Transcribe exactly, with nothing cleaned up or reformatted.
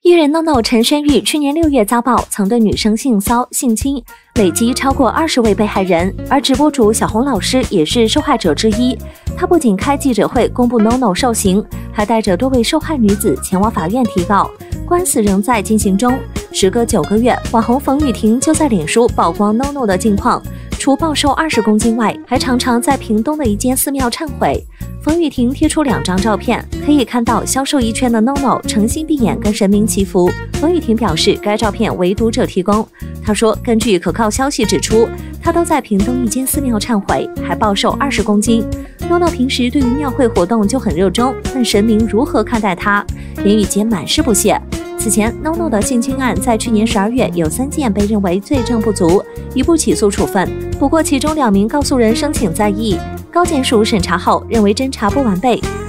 艺人 N O N O 陈轩玉去年六月遭曝曾对女生性骚性侵，累积超过二十位被害人，而直播主小红老师也是受害者之一。他不仅开记者会公布 N O N O 受刑，还带着多位受害女子前往法院提告，官司仍在进行中。时隔九个月，网红冯雨婷就在脸书曝光 N O N O 的近况，除暴瘦二十公斤外，还常常在屏东的一间寺庙忏悔。冯雨婷贴出两张照片，可以看到消瘦一圈的 N O N O 诚心闭眼跟神明祈福。冯雨婷表示，该照片为读者提供。她说，根据可靠消息指出，她都在屏东一间寺庙忏悔，还暴瘦二十公斤。N O N O 平时对于庙会活动就很热衷，但神明如何看待她？言语间满是不屑。此前 ，N O N O 的性侵案在去年十二月有三件被认为罪证不足，一部起诉处分。不过，其中两名告诉人申请再议，高检署审查后认为侦查不完备，